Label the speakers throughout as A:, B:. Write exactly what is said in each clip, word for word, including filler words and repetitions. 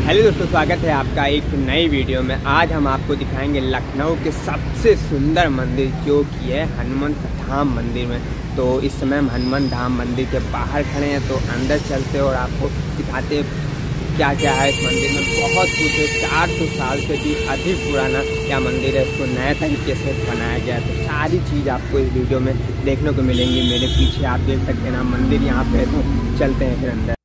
A: Hello दोस्तों, स्वागत है आपका एक नई वीडियो में। आज हम आपको दिखाएंगे लखनऊ के सबसे सुंदर मंदिर जो कि है हनुमंत धाम मंदिर में। तो इस समय हम हनुमंत धाम मंदिर के बाहर खड़े हैं, तो अंदर चलते हैं और आपको दिखाते क्या क्या है इस मंदिर में। बहुत कुछ है, चार सौ साल से भी अधिक पुराना क्या मंदिर है, इसको नए तरीके से बनाया गया है। तो सारी चीज़ आपको इस वीडियो में देखने को मिलेंगी। मेरे पीछे आप देख सकते हैं ना मंदिर यहाँ पे, तो चलते हैं फिर अंदर।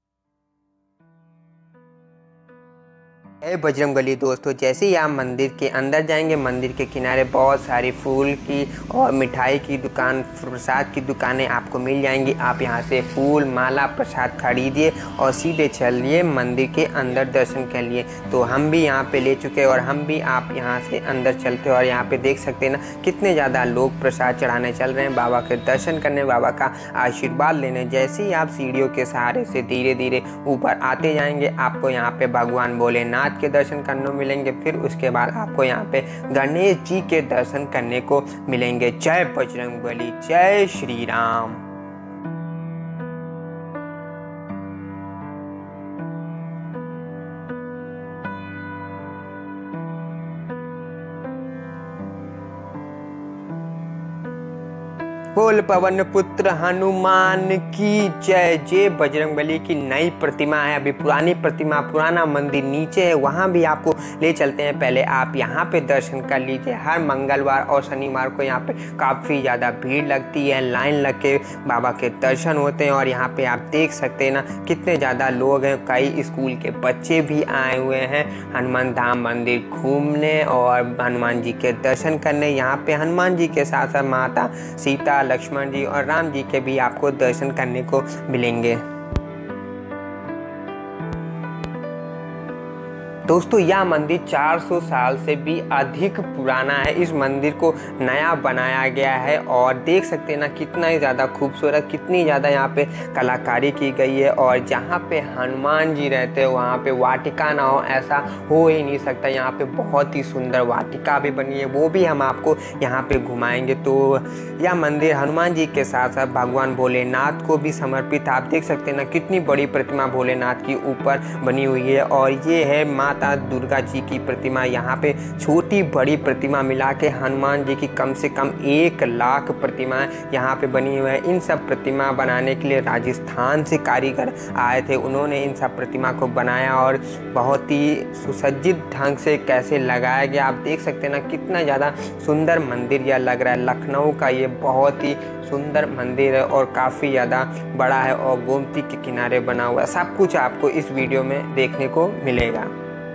A: बजरंगबली दोस्तों, जैसे ही आप मंदिर के अंदर जाएंगे, मंदिर के किनारे बहुत सारी फूल की और मिठाई की दुकान, प्रसाद की दुकानें आपको मिल जाएंगी। आप यहां से फूल, माला, प्रसाद खरीदिए और सीधे चलिए मंदिर के अंदर दर्शन कर लिए। तो हम भी यहां पे ले चुके हैं और हम भी आप यहां से अंदर चलते हैं। और यहां पे देख सकते हैं ना कितने ज़्यादा लोग प्रसाद चढ़ाने चल रहे हैं, बाबा के दर्शन करने, बाबा का आशीर्वाद लेने। जैसे ही आप सीढ़ियों के सहारे से धीरे धीरे ऊपर आते जाएंगे, आपको यहाँ पे भगवान भोलेनाथ के दर्शन करने को मिलेंगे। फिर उसके बाद आपको यहाँ पे गणेश जी के दर्शन करने को मिलेंगे। जय बजरंगबली, जय श्री राम। बोल पवन पुत्र हनुमान की जय। जय बजरंगबली की नई प्रतिमा है, अभी पुरानी प्रतिमा, पुराना मंदिर नीचे है, वहाँ भी आपको ले चलते हैं। पहले आप यहाँ पे दर्शन कर लीजिए। हर मंगलवार और शनिवार को यहाँ पे काफ़ी ज़्यादा भीड़ लगती है, लाइन लग के बाबा के दर्शन होते हैं। और यहाँ पे आप देख सकते हैं ना कितने ज़्यादा लोग हैं। कई स्कूल के बच्चे भी आए हुए हैं हनुमान धाम मंदिर घूमने और हनुमान जी के दर्शन करने। यहाँ पे हनुमान जी के साथ साथ माता सीता, लक्ष्मण जी और राम जी के भी आपको दर्शन करने को मिलेंगे। दोस्तों, यह मंदिर चार सौ साल से भी अधिक पुराना है। इस मंदिर को नया बनाया गया है और देख सकते हैं ना कितना ही ज़्यादा खूबसूरत, कितनी ज़्यादा यहाँ पे कलाकारी की गई है। और जहाँ पे हनुमान जी रहते हैं वहाँ पे वाटिका ना हो ऐसा हो ही नहीं सकता। यहाँ पे बहुत ही सुंदर वाटिका भी बनी है, वो भी हम आपको यहाँ पे घुमाएंगे। तो यह मंदिर हनुमान जी के साथ साथ भगवान भोलेनाथ को भी समर्पित। आप देख सकते हैं ना कितनी बड़ी प्रतिमा भोलेनाथ की ऊपर बनी हुई है। और ये है माता दुर्गा जी की प्रतिमा। यहाँ पे छोटी बड़ी प्रतिमा मिला के हनुमान जी की कम से कम एक लाख प्रतिमा यहाँ पे बनी हुई है। इन सब प्रतिमा बनाने के लिए राजस्थान से कारीगर आए थे, उन्होंने इन सब प्रतिमा को बनाया और बहुत ही सुसज्जित ढंग से कैसे लगाया गया। आप देख सकते हैं ना कितना ज़्यादा सुंदर मंदिर यह लग रहा है। लखनऊ का ये बहुत ही सुंदर मंदिर है और काफ़ी ज़्यादा बड़ा है और गोमती के किनारे बना हुआ है। सब कुछ आपको इस वीडियो में देखने को मिलेगा।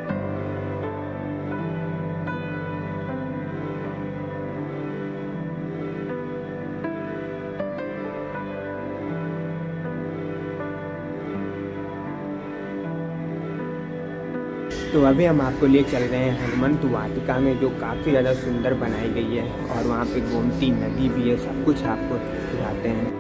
A: तो अभी हम आपको ले चल रहे हैं हनुमंत वाटिका में, जो काफ़ी ज़्यादा सुंदर बनाई गई है और वहाँ पे गोमती नदी भी है। सब कुछ आपको दिखाते हैं।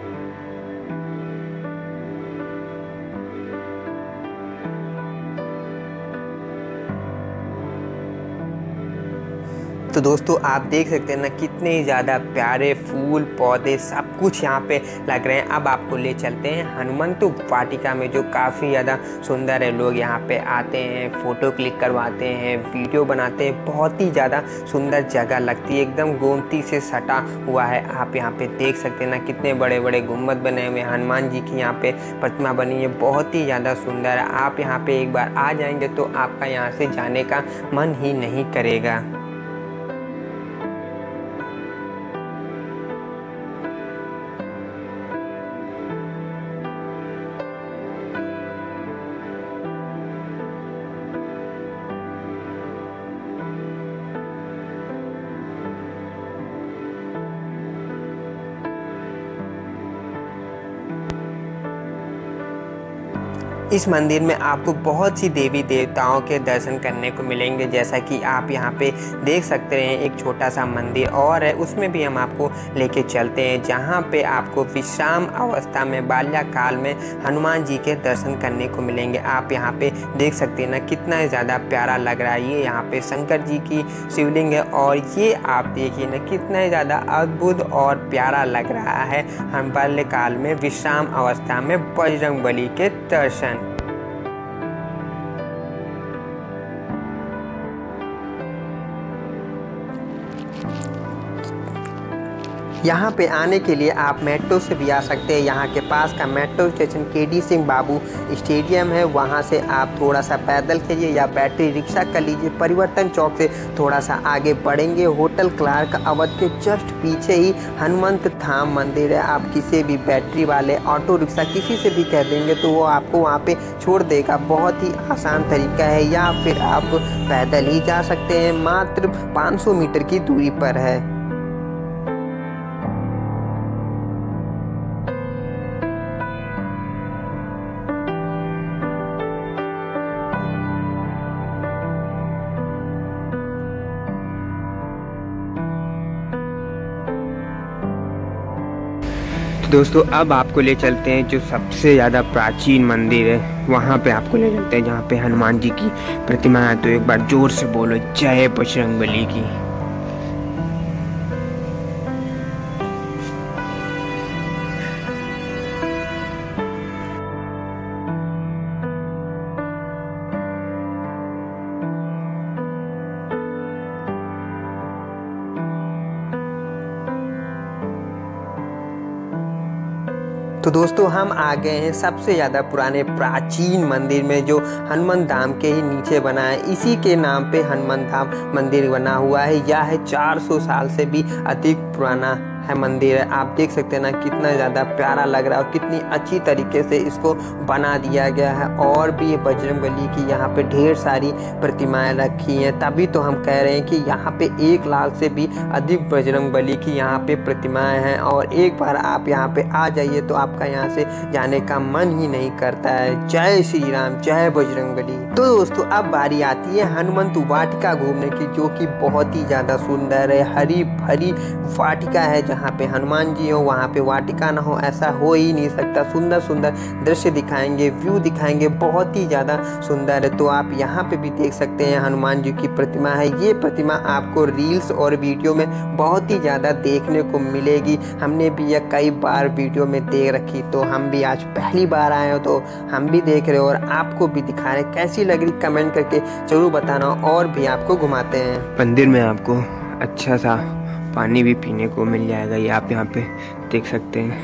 B: तो दोस्तों, आप देख सकते हैं ना कितने ज़्यादा प्यारे फूल, पौधे, सब कुछ यहाँ पे लग रहे हैं। अब आपको ले चलते हैं हनुमंत वाटिका में, जो काफ़ी ज़्यादा सुंदर है। लोग यहाँ पे आते हैं, फ़ोटो क्लिक करवाते हैं, वीडियो बनाते हैं। बहुत ही ज़्यादा सुंदर जगह लगती है, एकदम गोमती से सटा हुआ है। आप यहाँ पे देख सकते हैं ना कितने बड़े बड़े गुम्बद बने हुए हैं। हनुमान जी की यहाँ पे प्रतिमा बनी है, बहुत ही ज़्यादा सुंदर है। आप यहाँ पे एक बार आ जाएंगे तो आपका यहाँ से जाने का मन ही नहीं करेगा। इस मंदिर में आपको बहुत सी देवी देवताओं के दर्शन करने को मिलेंगे। जैसा कि आप यहाँ पे देख सकते हैं, एक छोटा सा मंदिर और है, उसमें भी हम आपको लेके चलते हैं, जहाँ पे आपको विश्राम अवस्था में बाल्यकाल में हनुमान जी के दर्शन करने को मिलेंगे। आप यहाँ पे देख सकते हैं ना कितना ज़्यादा प्यारा लग रहा है। ये यहाँ पे शंकर जी की शिवलिंग है और ये आप देखिए ना कितना ज़्यादा अद्भुत और प्यारा लग रहा है। हम बाल्यकाल में विश्राम अवस्था में बजरंगबली के दर्शन। यहाँ पे आने के लिए आप मेट्रो से भी आ सकते हैं। यहाँ के पास का metro station K D Singh Babu stadium है, वहाँ से आप थोड़ा सा पैदल चलिए या बैटरी रिक्शा कर लीजिए। परिवर्तन चौक से थोड़ा सा आगे बढ़ेंगे, होटल क्लार्क अवध के जस्ट पीछे ही हनुमंत धाम मंदिर है। आप किसी भी बैटरी वाले ऑटो रिक्शा किसी से भी कह देंगे तो वो आपको वहाँ पे छोड़ देगा। बहुत ही आसान तरीका है, या फिर आप पैदल ही जा सकते हैं, मात्र पाँच सौ मीटर की दूरी पर है।
A: दोस्तों अब आपको ले चलते हैं जो सबसे ज़्यादा प्राचीन मंदिर है, वहाँ पे आपको ले चलते हैं जहाँ पे हनुमान जी की प्रतिमा है। तो एक बार जोर से बोलो जय बजरंगबली की।
B: तो दोस्तों हम आ गए हैं सबसे ज़्यादा पुराने प्राचीन मंदिर में, जो हनुमान धाम के ही नीचे बना है। इसी के नाम पे हनुमान धाम मंदिर बना हुआ है। यह है चार सौ साल से भी अधिक पुराना है मंदिर है। आप देख सकते हैं ना कितना ज़्यादा प्यारा लग रहा है और कितनी अच्छी तरीके से इसको बना दिया गया है। और भी बजरंगबली की यहाँ पे ढेर सारी प्रतिमाएं रखी हैं, तभी तो हम कह रहे हैं कि यहाँ पे एक लाख से भी अधिक बजरंगबली की यहाँ पे प्रतिमाएं हैं। और एक बार आप यहाँ पे आ जाइए तो आपका यहाँ से जाने का मन ही नहीं करता है। जय श्री राम, जय बजरंगबली। तो दोस्तों अब बारी आती है हनुमंत वाटिका घूमने की, जो कि बहुत ही ज़्यादा सुंदर है। हरी भरी वाटिका है, जहाँ पे हनुमान जी हो वहाँ पे वाटिका ना हो ऐसा हो ही नहीं सकता। सुंदर सुंदर दृश्य दिखाएंगे, व्यू दिखाएंगे, बहुत ही ज़्यादा सुंदर है। तो आप यहाँ पे भी देख सकते हैं हनुमान जी की प्रतिमा है। ये प्रतिमा आपको रील्स और वीडियो में बहुत ही ज़्यादा देखने को मिलेगी। हमने भी यह कई बार वीडियो में देख रखी, तो हम भी आज पहली बार आए हो तो हम भी देख रहे हो और आपको भी दिखा रहे। कैसी लग रही कमेंट करके जरूर बताना, और भी आपको घुमाते हैं।
A: मंदिर में आपको अच्छा सा पानी भी पीने को मिल जाएगा, ये आप यहाँ पे देख सकते हैं।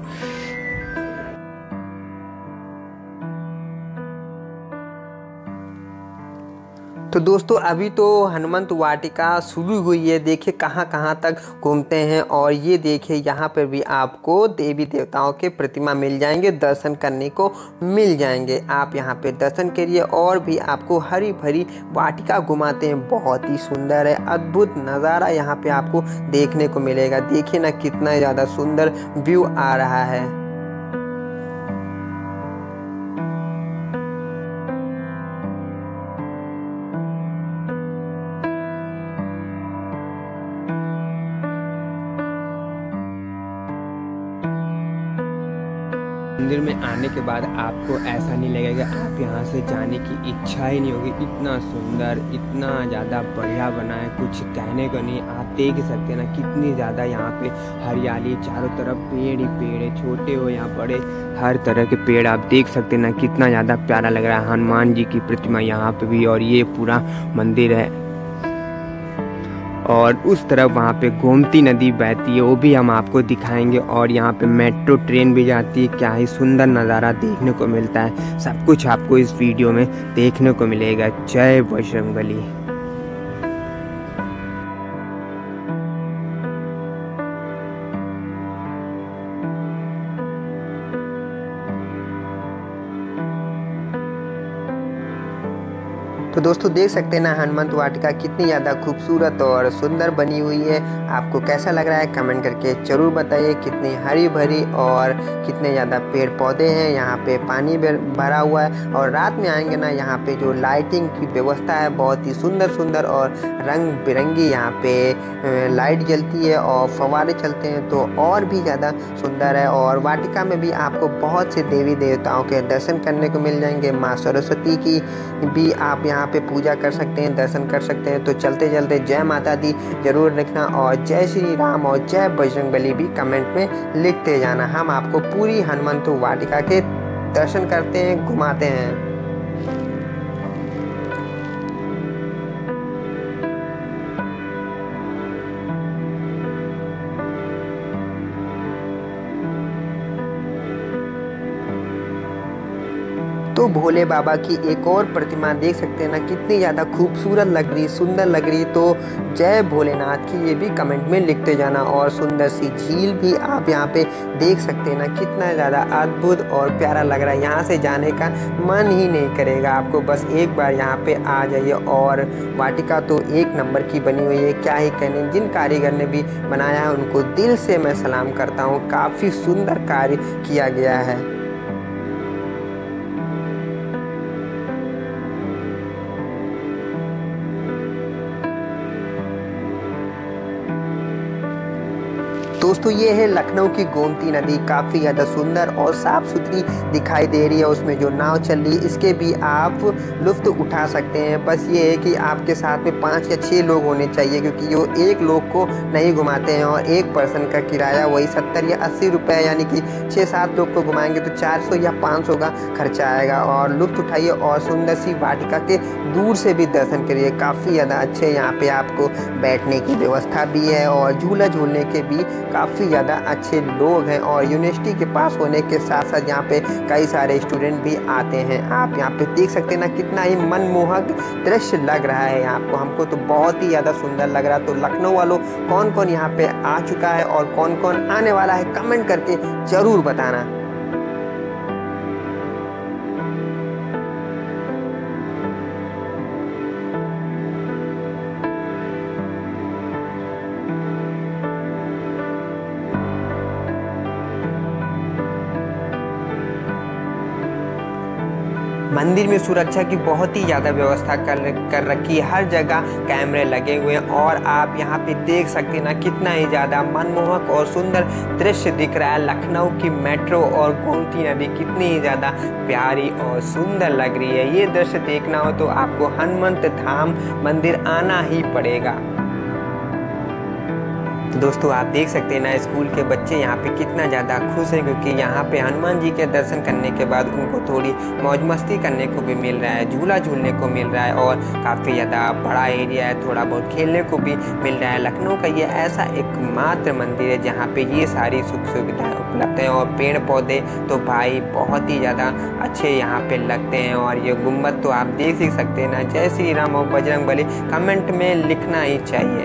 B: तो दोस्तों अभी तो हनुमंत वाटिका शुरू हुई है, देखिए कहाँ कहाँ तक घूमते हैं। और ये देखिए यहाँ पर भी आपको देवी देवताओं के प्रतिमा मिल जाएंगे, दर्शन करने को मिल जाएंगे। आप यहाँ पे दर्शन करिए और भी आपको हरी भरी वाटिका घुमाते हैं। बहुत ही सुंदर है, अद्भुत नज़ारा यहाँ पे आपको देखने को मिलेगा। देखिए ना कितना ज़्यादा सुंदर व्यू आ रहा है।
A: मंदिर में आने के बाद आपको ऐसा नहीं लगेगा, आप यहाँ से जाने की इच्छा ही नहीं होगी। इतना सुंदर, इतना ज़्यादा बढ़िया बना है, कुछ कहने को नहीं। आप देख सकते हैं ना कितनी ज़्यादा यहाँ पे हरियाली, चारों तरफ पेड़ ही पेड़ है, छोटे हो या बड़े, हर तरह के पेड़ आप देख सकते हैं ना। कितना ज़्यादा प्यारा लग रहा है। हनुमान जी की प्रतिमा यहाँ पे भी, और ये पूरा मंदिर है। और उस तरफ वहाँ पे गोमती नदी बहती है, वो भी हम आपको दिखाएंगे। और यहाँ पे मेट्रो ट्रेन भी जाती है। क्या ही सुंदर नज़ारा देखने को मिलता है। सब कुछ आपको इस वीडियो में देखने को मिलेगा। जय बजरंगबली।
B: तो दोस्तों देख सकते हैं ना हनुमंत वाटिका कितनी ज़्यादा खूबसूरत और सुंदर बनी हुई है। आपको कैसा लग रहा है कमेंट करके ज़रूर बताइए। कितनी हरी भरी और कितने ज़्यादा पेड़ पौधे हैं, यहाँ पे पानी भरा हुआ है। और रात में आएंगे ना, यहाँ पे जो लाइटिंग की व्यवस्था है बहुत ही सुंदर सुंदर और रंग बिरंगी यहाँ पे लाइट जलती है और फव्वारे चलते हैं, तो और भी ज़्यादा सुंदर है। और वाटिका में भी आपको बहुत से देवी देवताओं के दर्शन करने को मिल जाएंगे। माँ सरस्वती की भी आप यहाँ पे पूजा कर सकते हैं, दर्शन कर सकते हैं। तो चलते चलते जय माता दी जरूर लिखना, और जय श्री राम और जय बजरंगबली भी कमेंट में लिखते जाना। हम आपको पूरी हनुमंत वाटिका के दर्शन करते हैं, घुमाते हैं। तो भोले बाबा की एक और प्रतिमा देख सकते हैं ना, कितनी ज़्यादा खूबसूरत लग रही, सुंदर लग रही। तो जय भोलेनाथ की ये भी कमेंट में लिखते जाना। और सुंदर सी झील भी आप यहाँ पे देख सकते हैं ना, कितना ज़्यादा अद्भुत और प्यारा लग रहा है। यहाँ से जाने का मन ही नहीं करेगा आपको, बस एक बार यहाँ पे आ जाइए। और वाटिका तो एक नंबर की बनी हुई है, क्या ही कहने। जिन कारीगर ने भी बनाया है उनको दिल से मैं सलाम करता हूँ, काफ़ी सुंदर कार्य किया गया है। दोस्तों ये है लखनऊ की गोमती नदी, काफ़ी ज़्यादा सुंदर और साफ़ सुथरी दिखाई दे रही है। उसमें जो नाव चल रही है इसके भी आप लुत्फ़ उठा सकते हैं। बस ये है कि आपके साथ में पाँच या छः लोग होने चाहिए, क्योंकि वो एक लोग को नहीं घुमाते हैं। और एक पर्सन का किराया वही सत्तर या अस्सी रुपये, यानी कि छः सात लोग को घुमाएंगे तो चार सौ या पाँच सौ का खर्चा आएगा। और लुत्फ़ उठाइए और सुंदर सी वाटिका के दूर से भी दर्शन करिए, काफ़ी ज़्यादा अच्छे। यहाँ पे आपको बैठने की व्यवस्था भी है और झूला झूलने के भी काफ़ी ज़्यादा अच्छे लोग हैं। और यूनिवर्सिटी के पास होने के साथ साथ यहाँ पे कई सारे स्टूडेंट भी आते हैं। आप यहाँ पे देख सकते हैं ना, कितना ही मनमोहक दृश्य लग रहा है आपको। हमको तो बहुत ही ज़्यादा सुंदर लग रहा है। तो लखनऊ वालों कौन कौन यहाँ पे आ चुका है और कौन कौन आने वाला है, कमेंट करके ज़रूर बताना। मंदिर में सुरक्षा की बहुत ही ज़्यादा व्यवस्था कर कर रखी है, हर जगह कैमरे लगे हुए हैं। और आप यहाँ पे देख सकते हैं ना, कितना ही ज़्यादा मनमोहक और सुंदर दृश्य दिख रहा है। लखनऊ की मेट्रो और गोमती नदी कितनी ही ज़्यादा प्यारी और सुंदर लग रही है। ये दृश्य देखना हो तो आपको हनुमंत धाम मंदिर आना ही पड़ेगा। दोस्तों आप देख सकते हैं ना, स्कूल के बच्चे यहाँ पे कितना ज़्यादा खुश हैं, क्योंकि यहाँ पे हनुमान जी के दर्शन करने के बाद उनको थोड़ी मौज मस्ती करने को भी मिल रहा है, झूला झूलने को मिल रहा है। और काफ़ी ज़्यादा बड़ा एरिया है, थोड़ा बहुत खेलने को भी मिल रहा है। लखनऊ का ये ऐसा एकमात्र मंदिर है जहाँ पे ये सारी सुख सुविधाएँ उपलब्ध हैं। और पेड़ पौधे तो भाई बहुत ही ज़्यादा अच्छे यहाँ पे लगते हैं। और ये गुम्बद तो आप देख ही सकते हैं ना। जय श्री राम और बजरंगबली कमेंट में लिखना ही चाहिए।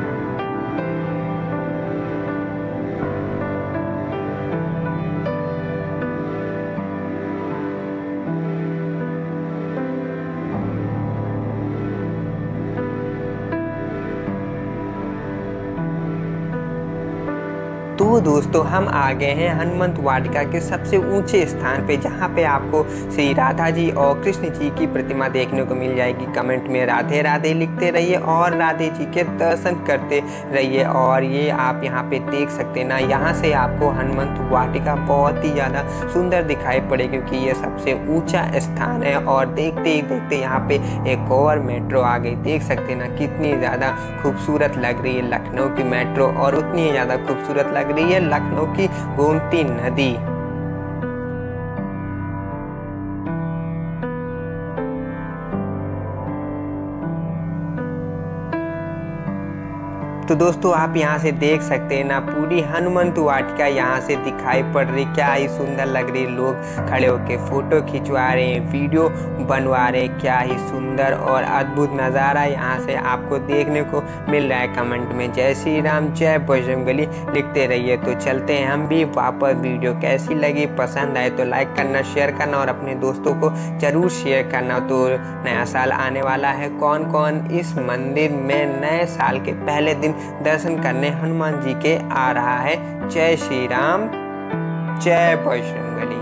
B: तो दोस्तों हम आ गए हैं हनुमंत वाटिका के सबसे ऊंचे स्थान पे, जहाँ पे आपको श्री राधा जी और कृष्ण जी की प्रतिमा देखने को मिल जाएगी। कमेंट में राधे राधे लिखते रहिए और राधे जी के दर्शन करते रहिए। और ये आप यहाँ पे देख सकते हैं ना, यहाँ से आपको हनुमंत वाटिका बहुत ही ज़्यादा सुंदर दिखाई पड़े, क्योंकि ये सबसे ऊँचा स्थान है। और देखते ही देखते यहाँ पे एक और मेट्रो आ गई। देख सकते हैं ना, कितनी ज़्यादा खूबसूरत लग रही है लखनऊ की मेट्रो, और उतनी ही ज़्यादा खूबसूरत लग रही है लखनऊ की गोमती नदी। तो दोस्तों आप यहाँ से देख सकते हैं ना, पूरी हनुमंत वाटिका यहाँ से दिखाई पड़ रही। क्या ही सुंदर लग रही, लोग खड़े होके फोटो खिंचवा रहे हैं, वीडियो बनवा रहे हैं। क्या ही सुंदर और अद्भुत नज़ारा यहाँ से आपको देखने को मिल रहा है। कमेंट में जय श्री राम जय बजरंगबली लिखते रहिए। तो चलते हैं हम भी वापस। वीडियो कैसी लगी, पसंद आए तो लाइक करना, शेयर करना और अपने दोस्तों को ज़रूर शेयर करना। तो नया साल आने वाला है, कौन कौन इस मंदिर में नए साल के पहले दिन दर्शन करने हनुमान जी के आ रहा है। जय श्री राम जय बजरंगबली।